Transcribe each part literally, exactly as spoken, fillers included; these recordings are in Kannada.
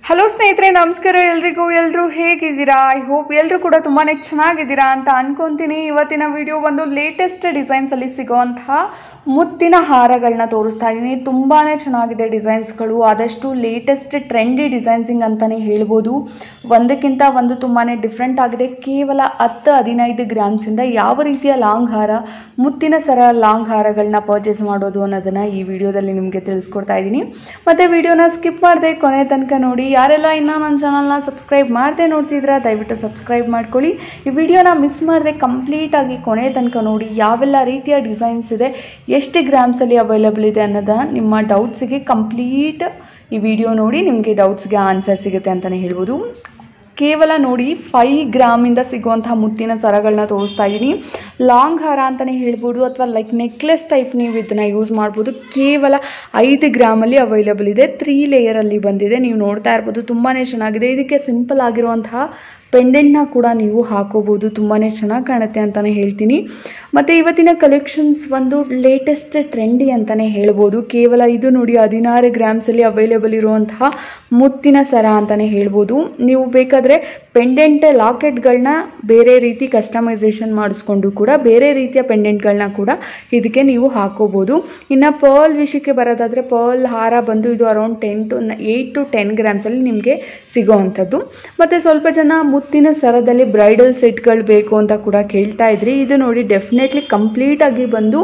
ಹಲೋ ಸ್ನೇಹಿತರೆ, ನಮಸ್ಕಾರ. ಎಲ್ರಿಗೂ ಎಲ್ಲರೂ ಹೇಗಿದ್ದೀರಾ? ಐ ಹೋಪ್ ಎಲ್ಲರೂ ಕೂಡ ತುಂಬಾ ಚೆನ್ನಾಗಿದ್ದೀರಾ ಅಂತ ಅನ್ಕೊಂತೀನಿ. ಇವತ್ತಿನ ವಿಡಿಯೋ ಒಂದು ಲೇಟೆಸ್ಟ್ ಡಿಸೈನ್ಸಲ್ಲಿ ಸಿಗೋವಂತಹ ಮುತ್ತಿನ ಹಾರಗಳನ್ನ ತೋರಿಸ್ತಾ ಇದ್ದೀನಿ. ತುಂಬಾ ಚೆನ್ನಾಗಿದೆ ಡಿಸೈನ್ಸ್ಗಳು. ಆದಷ್ಟು ಲೇಟೆಸ್ಟ್ ಟ್ರೆಂಡಿ ಡಿಸೈನ್ಸಿಂಗ್ ಅಂತಲೇ ಹೇಳ್ಬೋದು. ಒಂದಕ್ಕಿಂತ ಒಂದು ತುಂಬಾ ಡಿಫ್ರೆಂಟ್ ಆಗಿದೆ. ಕೇವಲ ಹತ್ತು ಹದಿನೈದು ಗ್ರಾಮ್ಸಿಂದ ಯಾವ ರೀತಿಯ ಲಾಂಗ್ ಹಾರ, ಮುತ್ತಿನ ಸರ ಲಾಂಗ್ ಹಾರಗಳನ್ನ ಪರ್ಚೇಸ್ ಮಾಡೋದು ಅನ್ನೋದನ್ನು ಈ ವಿಡಿಯೋದಲ್ಲಿ ನಿಮಗೆ ತಿಳಿಸ್ಕೊಡ್ತಾ ಇದ್ದೀನಿ. ಮತ್ತು ವಿಡಿಯೋನ ಸ್ಕಿಪ್ ಮಾಡದೆ ಕೊನೆ ತನಕ ನೋಡಿ. ಯಾರೆಲ್ಲ ಇನ್ನೂ ನನ್ನ ಚಾನಲ್ನ ಸಬ್ಸ್ಕ್ರೈಬ್ ಮಾಡದೆ ನೋಡ್ತಿದ್ದೀರಾ ದಯವಿಟ್ಟು ಸಬ್ಸ್ಕ್ರೈಬ್ ಮಾಡ್ಕೊಳ್ಳಿ. ಈ ವಿಡಿಯೋನ ಮಿಸ್ ಮಾಡದೆ ಕಂಪ್ಲೀಟಾಗಿ ಕೊನೆ ತನಕ ನೋಡಿ. ಯಾವೆಲ್ಲ ರೀತಿಯ ಡಿಸೈನ್ಸ್ ಇದೆ, ಎಷ್ಟು ಗ್ರಾಮ್ಸಲ್ಲಿ ಅವೈಲಬಲ್ ಇದೆ ಅನ್ನೋದನ್ನು ನಿಮ್ಮ ಡೌಟ್ಸಿಗೆ ಕಂಪ್ಲೀಟ್ ಈ ವಿಡಿಯೋ ನೋಡಿ ನಿಮಗೆ ಡೌಟ್ಸ್ಗೆ ಆನ್ಸರ್ ಸಿಗುತ್ತೆ ಅಂತಲೇ ಹೇಳ್ಬೋದು. ಕೇವಲ ನೋಡಿ ಫೈ ಗ್ರಾಮಿಂದ ಸಿಗುವಂತಹ ಮುತ್ತಿನ ಸರಗಳನ್ನ ತೋರಿಸ್ತಾ ಇದ್ದೀನಿ. ಲಾಂಗ್ ಹಾರ ಅಂತಲೇ ಹೇಳ್ಬೋದು ಅಥವಾ ಲೈಕ್ ನೆಕ್ಲೆಸ್ ಟೈಪ್ ನೀವು ಇದನ್ನು ಯೂಸ್ ಮಾಡ್ಬೋದು. ಕೇವಲ ಐದು ಗ್ರಾಮಲ್ಲಿ ಅವೈಲಬಲ್ ಇದೆ. ತ್ರೀ ಲೇಯರಲ್ಲಿ ಬಂದಿದೆ. ನೀವು ನೋಡ್ತಾ ಇರ್ಬೋದು, ತುಂಬಾ ಚೆನ್ನಾಗಿದೆ. ಇದಕ್ಕೆ ಸಿಂಪಲ್ ಆಗಿರುವಂತಹ ಪೆಂಡೆಂಟ್ನ ಕೂಡ ನೀವು ಹಾಕೋಬೋದು. ತುಂಬಾ ಚೆನ್ನಾಗಿ ಕಾಣುತ್ತೆ ಅಂತಲೇ ಹೇಳ್ತೀನಿ. ಮತ್ತು ಇವತ್ತಿನ ಕಲೆಕ್ಷನ್ಸ್ ಒಂದು ಲೇಟೆಸ್ಟ್ ಟ್ರೆಂಡಿ ಅಂತಲೇ ಹೇಳ್ಬೋದು. ಕೇವಲ ಇದು ನೋಡಿ ಹದಿನಾರು ಗ್ರಾಮ್ಸಲ್ಲಿ ಅವೈಲೇಬಲ್ ಇರುವಂತಹ ಮುತ್ತಿನ ಸರ ಅಂತಲೇ ಹೇಳ್ಬೋದು. ನೀವು ಬೇಕಾದರೆ ಪೆಂಡೆಂಟ್ ಲಾಕೆಟ್ಗಳನ್ನ ಬೇರೆ ರೀತಿ ಕಸ್ಟಮೈಸೇಷನ್ ಮಾಡಿಸ್ಕೊಂಡು ಕೂಡ ಬೇರೆ ರೀತಿಯ ಪೆಂಡೆಂಟ್ಗಳನ್ನ ಕೂಡ ಇದಕ್ಕೆ ನೀವು ಹಾಕೋಬೋದು. ಇನ್ನು ಪರ್ಲ್ ವಿಷಯಕ್ಕೆ ಬರೋದಾದರೆ ಪರ್ಲ್ ಹಾರ ಬಂದು ಇದು around ten to eight to ten ಗ್ರಾಮ್ಸಲ್ಲಿ ನಿಮಗೆ ಸಿಗೋವಂಥದ್ದು. ಮತ್ತು ಸ್ವಲ್ಪ ಜನ ಮುತ್ತಿನ ಸರದಲ್ಲಿ ಬ್ರೈಡಲ್ ಸೆಟ್ಗಳು ಬೇಕು ಅಂತ ಕೂಡ ಕೇಳ್ತಾ ಇದ್ರಿ. ಇದು ನೋಡಿ ಡೆಫಿನೆಟ್ಲಿ ಕಂಪ್ಲೀಟಾಗಿ ಬಂದು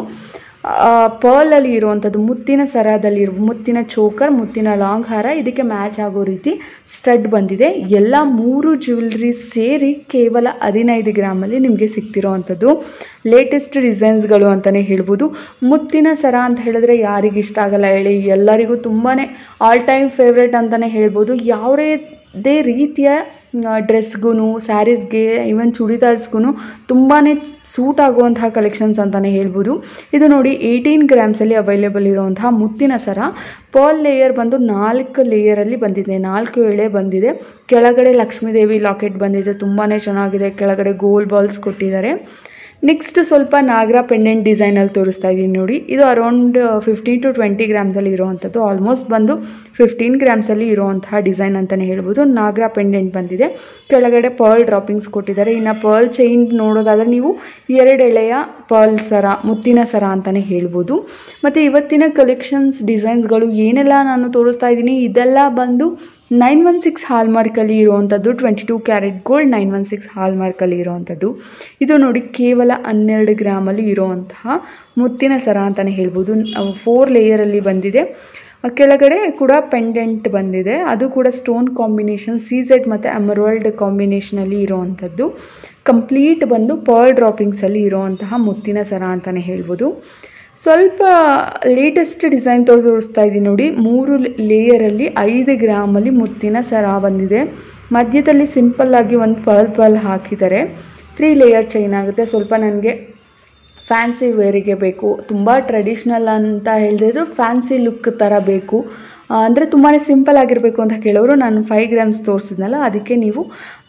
ಪರ್ಲಲ್ಲಿ ಇರುವಂಥದ್ದು, ಮುತ್ತಿನ ಸರದಲ್ಲಿ ಇರುವ ಮುತ್ತಿನ ಚೋಕರ್, ಮುತ್ತಿನ ಲಾಂಗ್ ಹಾರ, ಇದಕ್ಕೆ ಮ್ಯಾಚ್ ಆಗೋ ರೀತಿ ಸ್ಟಡ್ ಬಂದಿದೆ. ಎಲ್ಲ ಮೂರು ಜ್ಯುವೆಲ್ರಿ ಸೇರಿ ಕೇವಲ ಹದಿನೈದು ಗ್ರಾಮಲ್ಲಿ ನಿಮಗೆ ಸಿಗ್ತಿರೋ ಅಂಥದ್ದು ಲೇಟೆಸ್ಟ್ ಡಿಸೈನ್ಸ್ಗಳು ಅಂತಲೇ ಹೇಳ್ಬೋದು. ಮುತ್ತಿನ ಸರ ಅಂತ ಹೇಳಿದ್ರೆ ಯಾರಿಗೆ ಇಷ್ಟ ಆಗಲ್ಲ ಹೇಳಿ? ಎಲ್ಲರಿಗೂ ತುಂಬಾ ಆಲ್ ಟೈಮ್ ಫೇವ್ರೇಟ್ ಅಂತಲೇ ಹೇಳ್ಬೋದು. ಯಾವುದೇ ರೀತಿಯ ಡ್ರೆಸ್ಗೂ, ಸ್ಯಾರೀಸ್ಗೆ, ಈವನ್ ಚೂಡಿದಾರ್ಸ್ಗೂ ತುಂಬಾ ಸೂಟ್ ಆಗುವಂತಹ ಕಲೆಕ್ಷನ್ಸ್ ಅಂತಲೇ ಹೇಳ್ಬೋದು. ಇದು ನೋಡಿ ಏಯ್ಟೀನ್ ಗ್ರಾಮ್ಸಲ್ಲಿ ಅವೈಲೇಬಲ್ ಇರುವಂತಹ ಮುತ್ತಿನ ಸರ. ಪರ್ಲ್ ಲೇಯರ್ ಬಂದು ನಾಲ್ಕು ಲೇಯರಲ್ಲಿ ಬಂದಿದೆ, ನಾಲ್ಕು ಎಳೆ ಬಂದಿದೆ. ಕೆಳಗಡೆ ಲಕ್ಷ್ಮೀದೇವಿ ಲಾಕೆಟ್ ಬಂದಿದೆ, ತುಂಬಾ ಚೆನ್ನಾಗಿದೆ. ಕೆಳಗಡೆ ಗೋಲ್ಡ್ ಬಾಲ್ಸ್ ಕೊಟ್ಟಿದ್ದಾರೆ. ನೆಕ್ಸ್ಟ್ ಸ್ವಲ್ಪ ನಾಗರ ಪೆಂಡೆಂಟ್ ಡಿಸೈನಲ್ಲಿ ತೋರಿಸ್ತಾ ಇದ್ದೀನಿ ನೋಡಿ. ಇದು ಅರೌಂಡ್ ಫಿಫ್ಟೀನ್ ಟು ಟ್ವೆಂಟಿ ಗ್ರಾಮ್ಸಲ್ಲಿ ಇರೋವಂಥದ್ದು. ಆಲ್ಮೋಸ್ಟ್ ಬಂದು ಫಿಫ್ಟೀನ್ ಗ್ರಾಮ್ಸಲ್ಲಿ ಇರೋವಂತಹ ಡಿಸೈನ್ ಅಂತಲೇ ಹೇಳ್ಬೋದು. ನಾಗರ ಪೆಂಡೆಂಟ್ ಬಂದಿದೆ. ಕೆಳಗಡೆ ಪರ್ಲ್ ಡ್ರಾಪಿಂಗ್ಸ್ ಕೊಟ್ಟಿದ್ದಾರೆ. ಇನ್ನು ಪರ್ಲ್ ಚೈನ್ ನೋಡೋದಾದರೆ ನೀವು ಎರಡು ಎಳೆಯ ಪರ್ಲ್ ಸರ, ಮುತ್ತಿನ ಸರ ಅಂತಲೇ ಹೇಳ್ಬೋದು. ಮತ್ತು ಇವತ್ತಿನ ಕಲೆಕ್ಷನ್ಸ್ ಡಿಸೈನ್ಸ್ಗಳು ಏನೆಲ್ಲ ನಾನು ತೋರಿಸ್ತಾ ಇದ್ದೀನಿ ಇದೆಲ್ಲ ಬಂದು ನೈನ್ ಒನ್ ಸಿಕ್ಸ್ ಹಾಲ್ಮಾರ್ಕಲ್ಲಿ ಇರುವಂಥದ್ದು, twenty two carat gold nine one six ಹಾಲ್ಮಾರ್ಕಲ್ಲಿ ಇರೋವಂಥದ್ದು. ಇದು ನೋಡಿ ಕೇವಲ ಹನ್ನೆರಡು ಗ್ರಾಮಲ್ಲಿ ಇರೋವಂತಹ ಮುತ್ತಿನ ಸರ ಅಂತಲೇ ಹೇಳ್ಬೋದು. ಫೋರ್ ಲೇಯರಲ್ಲಿ ಬಂದಿದೆ. ಕೆಳಗಡೆ ಕೂಡ ಪೆಂಡೆಂಟ್ ಬಂದಿದೆ. ಅದು ಕೂಡ ಸ್ಟೋನ್ ಕಾಂಬಿನೇಷನ್, ಸೀಸೆಡ್ ಮತ್ತು ಎಮರಾಲ್ಡ್ ಕಾಂಬಿನೇಷನಲ್ಲಿ ಇರೋವಂಥದ್ದು. ಕಂಪ್ಲೀಟ್ ಬಂದು ಪರ್ಲ್ ಡ್ರಾಪಿಂಗ್ಸಲ್ಲಿ ಇರೋವಂತಹ ಮುತ್ತಿನ ಸರ ಅಂತಲೇ ಹೇಳ್ಬೋದು. ಸ್ವಲ್ಪ ಲೇಟೆಸ್ಟ್ ಡಿಸೈನ್ ತೋರಿಸ್ತಾ ಇದ್ದೀನಿ ನೋಡಿ. ಮೂರು ಲೇಯರಲ್ಲಿ ಐದು ಗ್ರಾಮಲ್ಲಿ ಮುತ್ತಿನ ಸರ ಬಂದಿದೆ. ಮಧ್ಯದಲ್ಲಿ ಸಿಂಪಲ್ಲಾಗಿ ಒಂದು ಪರ್ಲ್ ಪರ್ಲ್ ಹಾಕಿದ್ದಾರೆ. ತ್ರೀ ಲೇಯರ್ ಚೈನ್ ಆಗುತ್ತೆ. ಸ್ವಲ್ಪ ನನಗೆ ಫ್ಯಾನ್ಸಿ ವೇರಿಗೆ ಬೇಕು, ತುಂಬ ಟ್ರೆಡಿಷ್ನಲ್ ಅಂತ ಹೇಳಿದ್ರು ಫ್ಯಾನ್ಸಿ ಲುಕ್ ಥರ ಬೇಕು, ಅಂದರೆ ತುಂಬಾ ಸಿಂಪಲ್ ಆಗಿರಬೇಕು ಅಂತ ಕೇಳೋರು ನಾನು ಫೈವ್ ಗ್ರಾಮ್ಸ್ ತೋರಿಸಿದ್ನಲ್ಲ, ಅದಕ್ಕೆ ನೀವು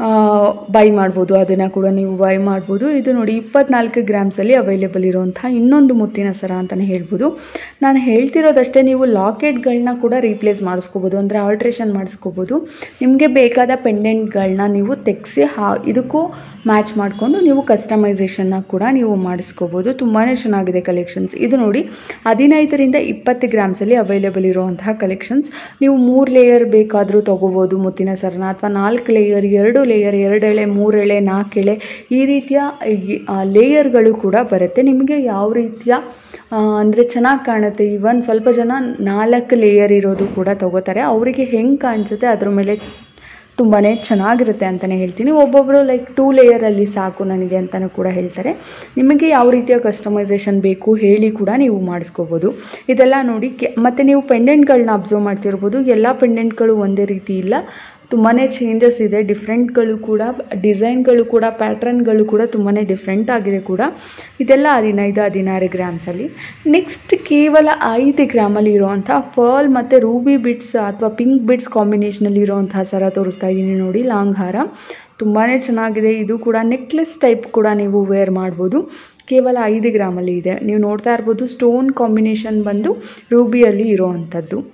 ಬೈ ಮಾಡ್ಬೋದು. ಅದನ್ನು ಕೂಡ ನೀವು ಬೈ ಮಾಡ್ಬೋದು. ಇದು ನೋಡಿ ಇಪ್ಪತ್ನಾಲ್ಕು ಗ್ರಾಮ್ಸಲ್ಲಿ ಅವೈಲೇಬಲ್ ಇರುವಂಥ ಇನ್ನೊಂದು ಮುತ್ತಿನ ಸರ ಅಂತಲೇ ಹೇಳ್ಬೋದು. ನಾನು ಹೇಳ್ತಿರೋದಷ್ಟೇ, ನೀವು ಲಾಕೆಟ್ಗಳನ್ನ ಕೂಡ ರೀಪ್ಲೇಸ್ ಮಾಡಿಸ್ಕೋಬೋದು, ಅಂದರೆ ಆಲ್ಟ್ರೇಷನ್ ಮಾಡಿಸ್ಕೋಬೋದು. ನಿಮಗೆ ಬೇಕಾದ ಪೆಂಡೆಂಟ್ಗಳನ್ನ ನೀವು ತೆಗೆಸಿ ಹಾ ಇದಕ್ಕೂ ಮ್ಯಾಚ್ ಮಾಡಿಕೊಂಡು ನೀವು ಕಸ್ಟಮೈಸೇಷನ್ನ ಕೂಡ ನೀವು ಮಾಡಿಸ್ಕೋಬೋದು. ತುಂಬಾ ಚೆನ್ನಾಗಿದೆ ಕಲೆಕ್ಷನ್ಸ್. ಇದು ನೋಡಿ ಹದಿನೈದರಿಂದ ಇಪ್ಪತ್ತು ಗ್ರಾಮ್ಸಲ್ಲಿ ಅವೈಲೇಬಲ್ ಇರುವಂತಹ ಕಲೆಕ್ಷನ್ಸ್. ನೀವು ಮೂರು ಲೇಯರ್ ಬೇಕಾದರೂ ತೊಗೋಬೋದು ಮುತ್ತಿನ ಸರನ, ಅಥವಾ ನಾಲ್ಕು ಲೇಯರ್, ಎರಡು ಲೇಯರ್, ಎರಡು ಎಳೆ, ಮೂರು ಎಳೆ, ನಾಲ್ಕು ಎಳೆ, ಈ ರೀತಿಯ ಲೇಯರ್ಗಳು ಕೂಡ ಬರುತ್ತೆ. ನಿಮಗೆ ಯಾವ ರೀತಿಯ ಅಂದರೆ ಚೆನ್ನಾಗಿ ಕಾಣುತ್ತೆ. ಇವನ್ ಸ್ವಲ್ಪ ಜನ ನಾಲ್ಕು ಲೇಯರ್ ಇರೋದು ಕೂಡ ತೊಗೋತಾರೆ. ಅವರಿಗೆ ಹೆಂಗೆ ಕಾಣಿಸುತ್ತೆ ಅದ್ರ ಮೇಲೆ ತುಂಬಾ ಚೆನ್ನಾಗಿರುತ್ತೆ ಅಂತಲೇ ಹೇಳ್ತೀನಿ. ಒಬ್ಬೊಬ್ಬರು ಲೈಕ್ ಟೂ ಲೇಯರಲ್ಲಿ ಸಾಕು ನನಗೆ ಅಂತಲೂ ಕೂಡ ಹೇಳ್ತಾರೆ. ನಿಮಗೆ ಯಾವ ರೀತಿಯ ಕಸ್ಟಮೈಸೇಷನ್ ಬೇಕು ಹೇಳಿ ಕೂಡ ನೀವು ಮಾಡಿಸ್ಕೋಬೋದು. ಇದೆಲ್ಲ ನೋಡಿ ಕೆ ಮತ್ತು ನೀವು ಪೆಂಡೆಂಟ್ಗಳನ್ನ ಅಬ್ಸರ್ವ್ ಮಾಡ್ತಿರ್ಬೋದು. ಎಲ್ಲ ಪೆಂಡೆಂಟ್ಗಳು ಒಂದೇ ರೀತಿ ಇಲ್ಲ, ತುಂಬಾ ಚೇಂಜಸ್ ಇದೆ. ಡಿಫ್ರೆಂಟ್ಗಳು ಕೂಡ, ಡಿಸೈನ್ಗಳು ಕೂಡ, ಪ್ಯಾಟ್ರನ್ಗಳು ಕೂಡ ತುಂಬಾ ಡಿಫ್ರೆಂಟ್ ಆಗಿದೆ ಕೂಡ. ಇದೆಲ್ಲ ಹದಿನೈದು ಹದಿನಾರು ಗ್ರಾಮ್ಸಲ್ಲಿ. ನೆಕ್ಸ್ಟ್ ಕೇವಲ ಐದು ಗ್ರಾಮಲ್ಲಿ ಇರುವಂಥ ಪರ್ಲ್ ಮತ್ತು ರೂಬಿ ಬಿಡ್ಸ್ ಅಥವಾ ಪಿಂಕ್ ಬಿಡ್ಸ್ ಕಾಂಬಿನೇಷನಲ್ಲಿ ಇರುವಂತಹ ಸರ ತೋರಿಸ್ತಾ ಇದ್ದೀನಿ ನೋಡಿ. ಲಾಂಗ್ ಹಾರ ತುಂಬಾ ಚೆನ್ನಾಗಿದೆ. ಇದು ಕೂಡ ನೆಕ್ಲೆಸ್ ಟೈಪ್ ಕೂಡ ನೀವು ವೇರ್ ಮಾಡ್ಬೋದು. ಕೇವಲ ಐದು ಗ್ರಾಮಲ್ಲಿ ಇದೆ. ನೀವು ನೋಡ್ತಾ ಇರ್ಬೋದು ಸ್ಟೋನ್ ಕಾಂಬಿನೇಷನ್ ಬಂದು ರೂಬಿಯಲ್ಲಿ ಇರೋವಂಥದ್ದು.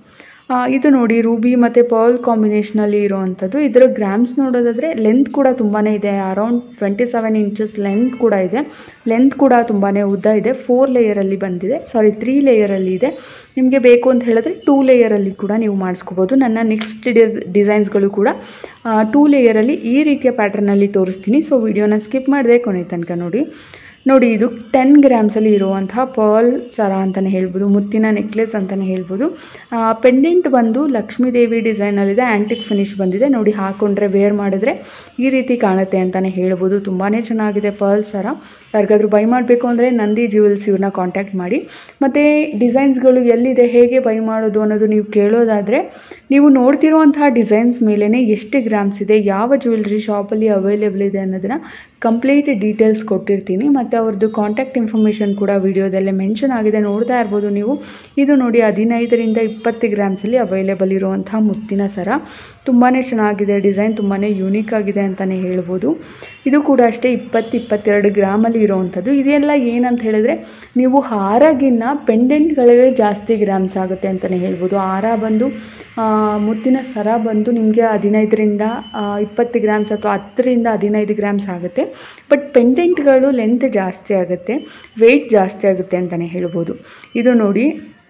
ಇದು ನೋಡಿ ರೂಬಿ ಮತ್ತು ಪರ್ಲ್ ಕಾಂಬಿನೇಷನಲ್ಲಿ ಇರೋವಂಥದ್ದು. ಇದರ ಗ್ರಾಮ್ಸ್ ನೋಡೋದಾದರೆ ಲೆಂತ್ ಕೂಡ ತುಂಬಾ ಇದೆ, around twenty seven inches length ಕೂಡ ಇದೆ. ಲೆಂತ್ ಕೂಡ ತುಂಬಾ ಉದ್ದ ಇದೆ. ಫೋರ್ ಲೇಯರಲ್ಲಿ ಬಂದಿದೆ, ಸಾರಿ ತ್ರೀ ಲೇಯರಲ್ಲಿ ಇದೆ. ನಿಮಗೆ ಬೇಕು ಅಂತ ಹೇಳಿದ್ರೆ ಟೂ ಲೇಯರಲ್ಲಿ ಕೂಡ ನೀವು ಮಾಡಿಸ್ಕೋಬೋದು. ನನ್ನ ನೆಕ್ಸ್ಟ್ ಡಿಸ್ ಡಿಸೈನ್ಸ್ಗಳು ಕೂಡ ಟೂ ಲೇಯರಲ್ಲಿ ಈ ರೀತಿಯ ಪ್ಯಾಟರ್ನಲ್ಲಿ ತೋರಿಸ್ತೀನಿ. ಸೊ ವಿಡಿಯೋನ ಸ್ಕಿಪ್ ಮಾಡಿದೆ ಕೊನೆ ತನಕ ನೋಡಿ. ನೋಡಿ ಇದು ಟೆನ್ ಗ್ರಾಮ್ಸಲ್ಲಿ ಇರುವಂತಹ ಪರ್ಲ್ ಸರ ಅಂತಲೇ ಹೇಳ್ಬೋದು, ಮುತ್ತಿನ ನೆಕ್ಲೆಸ್ ಅಂತಲೇ ಹೇಳ್ಬೋದು. ಪೆಂಡೆಂಟ್ ಬಂದು ಲಕ್ಷ್ಮೀ ದೇವಿ ಡಿಸೈನಲ್ಲಿದೆ, ಆ್ಯಂಟಿಕ್ ಫಿನಿಶ್ ಬಂದಿದೆ. ನೋಡಿ ಹಾಕ್ಕೊಂಡ್ರೆ ವೇರ್ ಮಾಡಿದ್ರೆ ಈ ರೀತಿ ಕಾಣುತ್ತೆ ಅಂತಲೇ ಹೇಳ್ಬೋದು. ತುಂಬಾ ಚೆನ್ನಾಗಿದೆ ಪರ್ಲ್ ಸರ. ಯಾರಿಗಾದ್ರೂ ಬೈ ಮಾಡಬೇಕು ಅಂದರೆ ನಂದಿ ಜ್ಯುವೆಲ್ಸ್ ಇವ್ರನ್ನ ಕಾಂಟ್ಯಾಕ್ಟ್ ಮಾಡಿ. ಮತ್ತು ಡಿಸೈನ್ಸ್ಗಳು ಎಲ್ಲಿದೆ, ಹೇಗೆ ಬೈ ಮಾಡೋದು ಅನ್ನೋದು ನೀವು ಕೇಳೋದಾದರೆ ನೀವು ನೋಡ್ತಿರುವಂತಹ ಡಿಸೈನ್ಸ್ ಮೇಲೇ ಎಷ್ಟು ಗ್ರಾಮ್ಸ್ ಇದೆ, ಯಾವ ಜ್ಯುವೆಲ್ರಿ ಶಾಪಲ್ಲಿ ಅವೈಲೇಬಲ್ ಇದೆ ಅನ್ನೋದನ್ನು ಕಂಪ್ಲೀಟ್ ಡೀಟೇಲ್ಸ್ ಕೊಟ್ಟಿರ್ತೀನಿ. ಮತ್ತು ಅವ್ರದ್ದು ಕಾಂಟ್ಯಾಕ್ಟ್ ಇನ್ಫಾರ್ಮೇಷನ್ ಕೂಡ ವಿಡಿಯೋದಲ್ಲೇ ಮೆನ್ಷನ್ ಆಗಿದೆ, ನೋಡ್ತಾ ಇರ್ಬೋದು ನೀವು. ಇದು ನೋಡಿ ಹದಿನೈದರಿಂದ ಇಪ್ಪತ್ತು ಗ್ರಾಮ್ಸಲ್ಲಿ ಅವೈಲೇಬಲ್ ಇರುವಂಥ ಮುತ್ತಿನ ಸರ. ತುಂಬಾ ಚೆನ್ನಾಗಿದೆ ಡಿಸೈನ್, ತುಂಬಾ ಯೂನಿಕ್ ಆಗಿದೆ ಅಂತಲೇ ಹೇಳ್ಬೋದು. ಇದು ಕೂಡ ಅಷ್ಟೇ ಇಪ್ಪತ್ತು ಇಪ್ಪತ್ತೆರಡು ಗ್ರಾಮಲ್ಲಿ ಇರೋವಂಥದ್ದು. ಇದೆಲ್ಲ ಏನಂತ ಹೇಳಿದ್ರೆ ನೀವು ಹಾರಗಿನ್ನ ಪೆಂಡೆಂಟ್ಗಳಿಗೆ ಜಾಸ್ತಿ ಗ್ರಾಮ್ಸ್ ಆಗುತ್ತೆ ಅಂತಲೇ ಹೇಳ್ಬೋದು. ಹಾರ ಬಂದು ಮುತ್ತಿನ ಸರ ಬಂದು ನಿಮಗೆ ಹದಿನೈದರಿಂದ ಇಪ್ಪತ್ತು ಗ್ರಾಮ್ಸ್ ಅಥವಾ ಹತ್ತರಿಂದ ಹದಿನೈದು ಗ್ರಾಮ್ಸ್ ಆಗುತ್ತೆ. ಬಟ್ ಪೆಂಡೆಂಟ್ಗಳು ಲೆಂತ್ ಜಾಸ್ತಿ ಆಗುತ್ತೆ, ವೆಯ್ಟ್ ಜಾಸ್ತಿ ಆಗುತ್ತೆ ಅಂತಲೇ ಹೇಳ್ಬೋದು. ಇದು ನೋಡಿ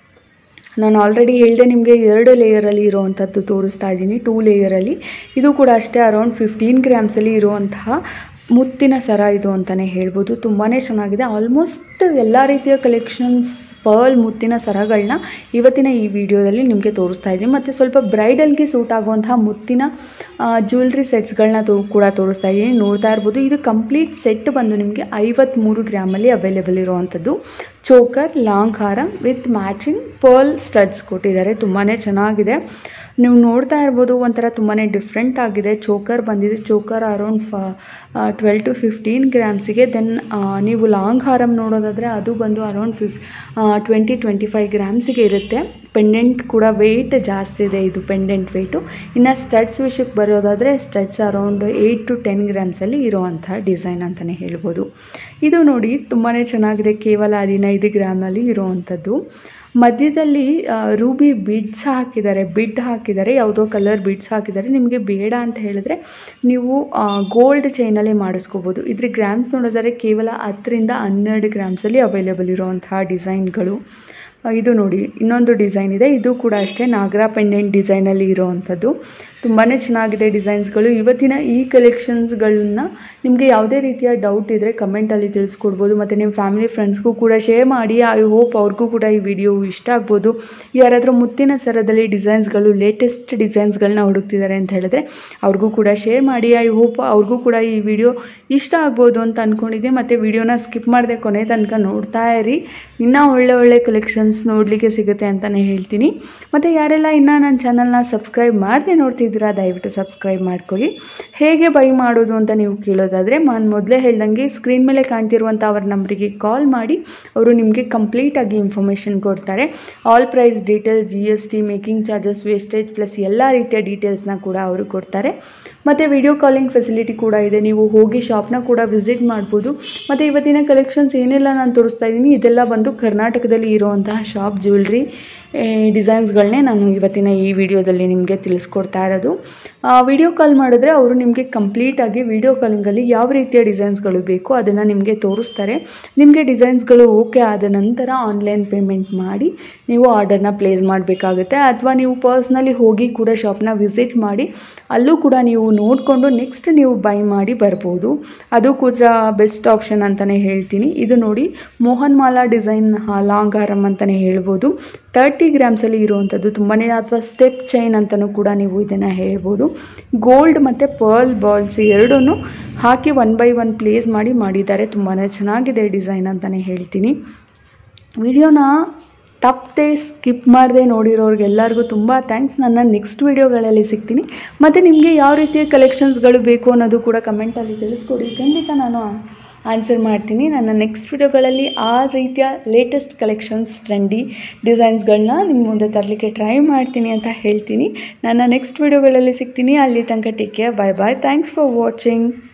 ನಾನು ಆಲ್ರೆಡಿ ಹೇಳಿದೆ ನಿಮಗೆ ಎರಡು ಲೇಯರಲ್ಲಿ ಇರೋವಂಥದ್ದು ತೋರಿಸ್ತಾ ಇದ್ದೀನಿ, ಟೂ ಲೇಯರಲ್ಲಿ. ಇದು ಕೂಡ ಅಷ್ಟೇ ಅರೌಂಡ್ ಫಿಫ್ಟೀನ್ ಗ್ರಾಮ್ಸಲ್ಲಿ ಇರುವಂತಹ ಮುತ್ತಿನ ಸರ ಇದು ಅಂತಲೇ ಹೇಳ್ಬೋದು. ತುಂಬಾ ಚೆನ್ನಾಗಿದೆ. ಆಲ್ಮೋಸ್ಟ್ ಎಲ್ಲ ರೀತಿಯ ಕಲೆಕ್ಷನ್ಸ್ ಪರ್ಲ್ ಮುತ್ತಿನ ಸರಗಳನ್ನ ಇವತ್ತಿನ ಈ ವಿಡಿಯೋದಲ್ಲಿ ನಿಮಗೆ ತೋರಿಸ್ತಾ ಇದ್ದೀನಿ. ಮತ್ತು ಸ್ವಲ್ಪ ಬ್ರೈಡಲ್ಗೆ ಸೂಟ್ ಆಗುವಂತಹ ಮುತ್ತಿನ ಜ್ಯುವೆಲ್ರಿ ಸೆಟ್ಸ್ಗಳನ್ನ ತೋ ಕೂಡ ತೋರಿಸ್ತಾ ಇದ್ದೀನಿ, ನೋಡ್ತಾ ಇರ್ಬೋದು. ಇದು ಕಂಪ್ಲೀಟ್ ಸೆಟ್ ಬಂದು ನಿಮಗೆ ಐವತ್ತ್ಮೂರು ಗ್ರಾಮಲ್ಲಿ ಅವೈಲೇಬಲ್ ಇರುವಂಥದ್ದು. ಚೋಕರ್, ಲಾಂಗ್ ಹಾರ ವಿತ್ ಮ್ಯಾಚಿಂಗ್ ಪರ್ಲ್ ಸ್ಟಡ್ಸ್ ಕೊಟ್ಟಿದ್ದಾರೆ. ತುಂಬಾ ಚೆನ್ನಾಗಿದೆ. ನೀವು ನೋಡ್ತಾ ಇರ್ಬೋದು ಒಂಥರ ತುಂಬಾ ಡಿಫ್ರೆಂಟ್ ಆಗಿದೆ. ಚೋಕರ್ ಬಂದಿದೆ, ಚೋಕರ್ ಅರೌಂಡ್ ಫ ಟ್ವೆಲ್ ಟು ಫಿಫ್ಟೀನ್ ಗ್ರಾಮ್ಸಿಗೆ. ದೆನ್ ನೀವು ಲಾಂಗ್ ಹಾರಮ್ ನೋಡೋದಾದರೆ ಅದು ಬಂದು ಅರೌಂಡ್ ಫಿಫ್ ಟ್ವೆಂಟಿ ಟ್ವೆಂಟಿ ಫೈವ್ ಗ್ರಾಮ್ಸಿಗೆ ಇರುತ್ತೆ. ಪೆಂಡೆಂಟ್ ಕೂಡ ವೆಯ್ಟ್ ಜಾಸ್ತಿ ಇದೆ, ಇದು ಪೆಂಡೆಂಟ್ ವೆಯ್ಟು. ಇನ್ನು ಸ್ಟಡ್ಸ್ ವಿಷಯಕ್ಕೆ ಬರೋದಾದರೆ studs around eight to ten ಗ್ರಾಮ್ಸಲ್ಲಿ ಇರೋವಂಥ ಡಿಸೈನ್ ಅಂತಲೇ ಹೇಳ್ಬೋದು. ಇದು ನೋಡಿ ತುಂಬಾ ಚೆನ್ನಾಗಿದೆ, ಕೇವಲ ಹದಿನೈದು ಗ್ರಾಮಲ್ಲಿ ಇರೋವಂಥದ್ದು. ಮಧ್ಯದಲ್ಲಿ ರೂಬಿ ಬಿಡ್ಸ್ ಹಾಕಿದ್ದಾರೆ, ಬಿಡ್ ಹಾಕಿದ್ದಾರೆ, ಯಾವುದೋ ಕಲರ್ ಬಿಡ್ಸ್ ಹಾಕಿದ್ದಾರೆ. ನಿಮಗೆ ಬೇಡ ಅಂತ ಹೇಳಿದ್ರೆ ನೀವು ಗೋಲ್ಡ್ ಚೈನಲ್ಲೇ ಮಾಡಿಸ್ಕೋಬೋದು. ಇದ್ರ ಗ್ರಾಮ್ಸ್ ನೋಡಿದರೆ ಕೇವಲ ಹತ್ತರಿಂದ ಹನ್ನೆರಡು ಗ್ರಾಮ್ಸಲ್ಲಿ ಅವೈಲೇಬಲ್ ಇರುವಂತಹ ಡಿಸೈನ್ಗಳು. ಇದು ನೋಡಿ ಇನ್ನೊಂದು ಡಿಸೈನ್ ಇದೆ, ಇದು ಕೂಡ ಅಷ್ಟೇ ನಾಗರ ಪೆಂಡೆಂಟ್ ಡಿಸೈನಲ್ಲಿ ಇರೋವಂಥದ್ದು. ತುಂಬಾ ಚೆನ್ನಾಗಿದೆ ಡಿಸೈನ್ಸ್ಗಳು. ಇವತ್ತಿನ ಈ ಕಲೆಕ್ಷನ್ಸ್ಗಳನ್ನ ನಿಮಗೆ ಯಾವುದೇ ರೀತಿಯ ಡೌಟ್ ಇದ್ದರೆ ಕಮೆಂಟಲ್ಲಿ ತಿಳಿಸ್ಕೊಡ್ಬೋದು. ಮತ್ತು ನಿಮ್ಮ ಫ್ಯಾಮಿಲಿ ಫ್ರೆಂಡ್ಸ್ಗೂ ಕೂಡ ಶೇರ್ ಮಾಡಿ. ಐ ಹೋಪ್ ಅವ್ರಿಗೂ ಕೂಡ ಈ ವಿಡಿಯೋ ಇಷ್ಟ ಆಗ್ಬೋದು. ಯಾರಾದರೂ ಮುತ್ತಿನ ಸರದಲ್ಲಿ ಡಿಸೈನ್ಸ್ಗಳು ಲೇಟೆಸ್ಟ್ ಡಿಸೈನ್ಸ್ಗಳನ್ನ ಹುಡುಕ್ತಿದ್ದಾರೆ ಅಂತ ಹೇಳಿದ್ರೆ ಅವ್ರಿಗೂ ಕೂಡ ಶೇರ್ ಮಾಡಿ. ಐ ಹೋಪ್ ಅವ್ರಿಗೂ ಕೂಡ ಈ ವಿಡಿಯೋ ಇಷ್ಟ ಆಗ್ಬೋದು ಅಂತ ಅಂದ್ಕೊಂಡಿದ್ದೀನಿ. ಮತ್ತು ವಿಡಿಯೋನ ಸ್ಕಿಪ್ ಮಾಡದೆ ಕೊನೆ ತನಕ ನೋಡ್ತಾ ಇರಿ, ಇನ್ನೂ ಒಳ್ಳೆ ಒಳ್ಳೆ ಕಲೆಕ್ಷನ್ಸ್ ನೋಡಲಿಕ್ಕೆ ಸಿಗುತ್ತೆ ಅಂತಲೇ ಹೇಳ್ತೀನಿ. ಮತ್ತು ಯಾರೆಲ್ಲ ಇನ್ನೂ ನನ್ನ ಚಾನಲ್ನ ಸಬ್ಸ್ಕ್ರೈಬ್ ಮಾಡದೆ ನೋಡ್ತಿದ್ದೀರಾ ದಯವಿಟ್ಟು ಸಬ್ಸ್ಕ್ರೈಬ್ ಮಾಡ್ಕೊಳ್ಳಿ. ಹೇಗೆ ಬೈ ಮಾಡೋದು ಅಂತ ನೀವು ಕೇಳೋದಾದರೆ ನಾನು ಮೊದಲೇ ಹೇಳ್ದಂಗೆ ಸ್ಕ್ರೀನ್ ಮೇಲೆ ಕಾಣ್ತಿರುವಂಥ ಅವ್ರ ನಂಬರಿಗೆ ಕಾಲ್ ಮಾಡಿ ಅವರು ನಿಮಗೆ ಕಂಪ್ಲೀಟಾಗಿ ಇನ್ಫಾರ್ಮೇಷನ್ ಕೊಡ್ತಾರೆ. All price details, G S T, making charges, wastage plus ಎಲ್ಲ ರೀತಿಯ ಡೀಟೇಲ್ಸ್ನ ಕೂಡ ಅವರು ಕೊಡ್ತಾರೆ. ಮತ್ತು ವಿಡಿಯೋ ಕಾಲಿಂಗ್ ಫೆಸಿಲಿಟಿ ಕೂಡ ಇದೆ, ನೀವು ಹೋಗಿ ಶಾಪ್ನ ಕೂಡ ವಿಸಿಟ್ ಮಾಡ್ಬೋದು. ಮತ್ತು ಇವತ್ತಿನ ಕಲೆಕ್ಷನ್ಸ್ ಏನೆಲ್ಲ ನಾನು ತೋರಿಸ್ತಾ ಇದ್ದೀನಿ ಇದೆಲ್ಲ ಬಂದು ಕರ್ನಾಟಕದಲ್ಲಿ ಇರುವಂತಹ ಶಾಪ್ ಜ್ಯುವೆಲ್ರಿ ಡಿಸೈನ್ಸ್ಗಳನ್ನೇ ನಾನು ಇವತ್ತಿನ ಈ ವಿಡಿಯೋದಲ್ಲಿ ನಿಮಗೆ ತಿಳಿಸ್ಕೊಡ್ತಾ ಇರೋದು. ವಿಡಿಯೋ ಕಾಲ್ ಮಾಡಿದ್ರೆ ಅವರು ನಿಮಗೆ ಕಂಪ್ಲೀಟಾಗಿ ವಿಡಿಯೋ ಕಾಲಿಂಗಲ್ಲಿ ಯಾವ ರೀತಿಯ ಡಿಸೈನ್ಸ್ಗಳು ಬೇಕು ಅದನ್ನು ನಿಮಗೆ ತೋರಿಸ್ತಾರೆ. ನಿಮಗೆ ಡಿಸೈನ್ಸ್ಗಳು ಓಕೆ ಆದ ನಂತರ ಆನ್ಲೈನ್ ಪೇಮೆಂಟ್ ಮಾಡಿ ನೀವು ಆರ್ಡರ್ನ ಪ್ಲೇಸ್ ಮಾಡಬೇಕಾಗುತ್ತೆ. ಅಥವಾ ನೀವು ಪರ್ಸ್ನಲಿ ಹೋಗಿ ಕೂಡ ಶಾಪ್ನ ವಿಸಿಟ್ ಮಾಡಿ ಅಲ್ಲೂ ಕೂಡ ನೀವು ನೋಡಿಕೊಂಡು ನೆಕ್ಸ್ಟ್ ನೀವು ಬೈ ಮಾಡಿ ಬರ್ಬೋದು. ಅದು ಕೂಡ ಬೆಸ್ಟ್ ಆಪ್ಷನ್ ಅಂತಲೇ ಹೇಳ್ತೀನಿ. ಇದು ನೋಡಿ ಮೋಹನ್ ಮಾಲಾ ಡಿಸೈನ್ ಲಾಂಗ್ ಹಾರಮ್ ಅಂತಲೇ ಹೇಳ್ಬೋದು. ತರ್ಟಿ ಗ್ರಾಮ್ಸಲ್ಲಿ ಇರುವಂಥದ್ದು ತುಂಬಾ, ಅಥವಾ ಸ್ಟೆಪ್ ಚೈನ್ ಅಂತಲೂ ಕೂಡ ನೀವು ಇದನ್ನು ಹೇಳ್ಬೋದು. ಗೋಲ್ಡ್ ಮತ್ತು ಪರ್ಲ್ ಬಾಲ್ಸ್ ಎರಡೂ ಹಾಕಿ ಒನ್ ಬೈ ಒನ್ ಪ್ಲೇಸ್ ಮಾಡಿ ಮಾಡಿದ್ದಾರೆ. ತುಂಬಾ ಚೆನ್ನಾಗಿದೆ ಡಿಸೈನ್ ಅಂತಲೇ ಹೇಳ್ತೀನಿ. ವಿಡಿಯೋನ ತಪ್ಪದೆ ಸ್ಕಿಪ್ ಮಾಡದೆ ನೋಡಿರೋರಿಗೆಲ್ಲರಿಗೂ ತುಂಬ ಥ್ಯಾಂಕ್ಸ್. ನನ್ನ ನೆಕ್ಸ್ಟ್ ವಿಡಿಯೋಗಳಲ್ಲಿ ಸಿಗ್ತೀನಿ. ಮತ್ತು ನಿಮಗೆ ಯಾವ ರೀತಿಯ ಕಲೆಕ್ಷನ್ಸ್ಗಳು ಬೇಕು ಅನ್ನೋದು ಕೂಡ ಕಮೆಂಟಲ್ಲಿ ತಿಳಿಸ್ಕೊಡಿ, ಖಂಡಿತ ನಾನು ಆನ್ಸರ್ ಮಾಡ್ತೀನಿ. ನನ್ನ ನೆಕ್ಸ್ಟ್ ವಿಡಿಯೋಗಳಲ್ಲಿ ಆ ರೀತಿಯ ಲೇಟೆಸ್ಟ್ ಕಲೆಕ್ಷನ್ಸ್, ಟ್ರೆಂಡಿ ಡಿಸೈನ್ಸ್ಗಳನ್ನ ನಿಮ್ಮ ಮುಂದೆ ತರಲಿಕ್ಕೆ ಟ್ರೈ ಮಾಡ್ತೀನಿ ಅಂತ ಹೇಳ್ತೀನಿ. ನನ್ನ ನೆಕ್ಸ್ಟ್ ವಿಡಿಯೋಗಳಲ್ಲಿ ಸಿಗ್ತೀನಿ. ಅಲ್ಲಿ ತನಕ take care, bye bye. Thanks for watching.